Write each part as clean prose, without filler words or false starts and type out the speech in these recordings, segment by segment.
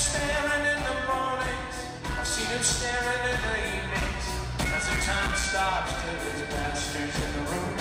staring in the mornings, I've seen him staring in the evenings, as the time stops till there's bastards in the room.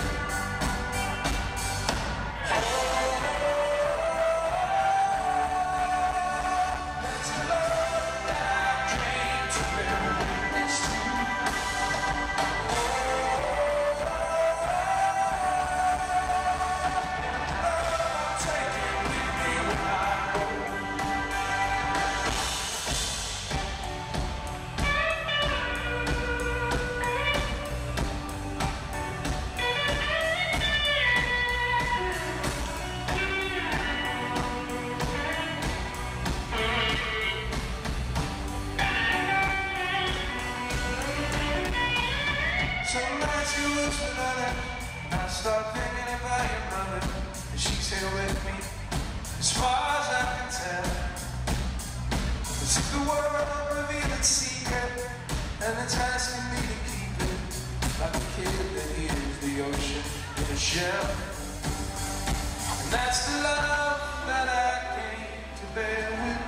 Some nights you lose another, I start thinking about your mother, and she's here with me, as far as I can tell. As if the world revealed its secret, and it's asking me to keep it, like a kid that hears the ocean in a shell. And that's the love that I came to bear with.